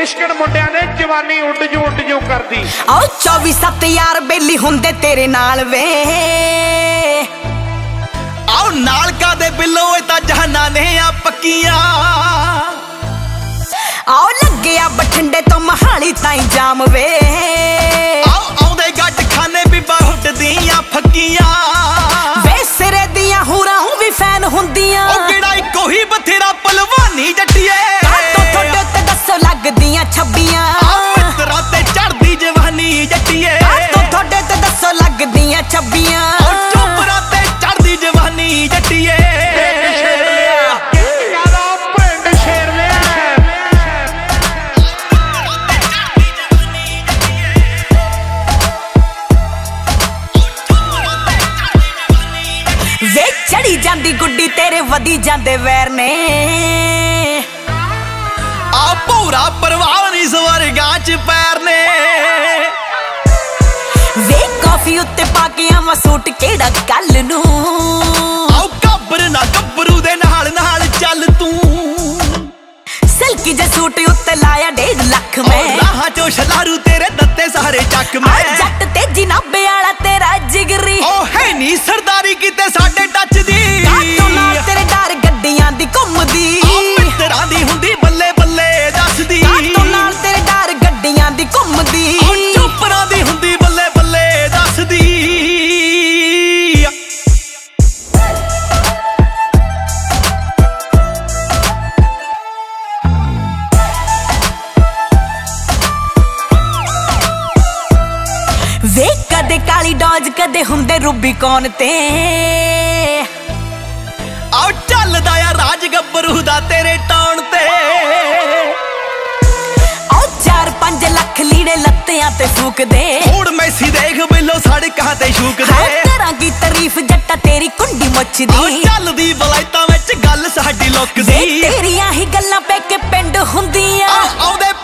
ਮੁਸ਼ਕਿਲ ਮੁੰਡਿਆਂ ਨੇ ਜਵਾਨੀ ਉੱਡ ਜੂ ਕਰਦੀ। ਆਓ 24/7 यार बेली हुंदे तेरे नाल वे। आओ नाल का दे बिलो ता जहाना ने आ पक्कियां। आओ लगे आ बठिंडे तो महाली ताई जाम वे। आओ आउंदे गट खाने बीबा हुट दियां फक्कियां। वे सिरे दियां हुरां भी फैन हुंदियां। ओ किड़ा इको ही बथेरा पलवानी जट्टिए। तो थोड़े ते दसो लगदियां छब्बियां। मित्रा ते चढ़दी जवानी जट्टिए। तो थोड़े ते दसो लगदियां छब्बियां। चुपरा ते चढ़दी जवानी जट्टिए। वे चढ़ी जांदी गुड्डी तेरे वधी जांदे वैर ने। आ पूरा परवाह नहीं स्वर्गां च पैर ने। वे कॉफी उत्ते पाके आवा सूट केड़ा कल नू। आओ कब्र ना गब्बरू दे नाल नाल चल तू। सल्की जे सूट उत्ते लाया 1.5 लाख में। राहां चो शलारू तेरे दत्ते सारे चक में। जट ते जिनाबे आला तेरा जिगरी। ओ है नी सरदारी किते साडे टच दी। कातों नाल तेरे डर गड्डियां दी घुमदी। मित्तरां दी हुंदी बल्ले बल्ले दसदी। कातों नाल तेरे डर गड्डियां दी घुमदी। चुपरां दी हुंदी बल्ले बल्ले दसदी। वे कदे काली डॉज कदे हुंदे रूबीकॉन ते। आओ चलदा आ राज गब्बरू दा तेरे टौण ते। आओ 4-5 लाख लीड़े लत्तियां ते फूक दे। हुण मैसी देख बिलो सड़कां ते शूक दे। करां की तारीफ जट्टा तेरी कुंडी मुचदी। चलदी बलाइतां विच गल साडी लुकदी। तेरियां ही गल्लां पे के पिंड हुंदियां। आउंदे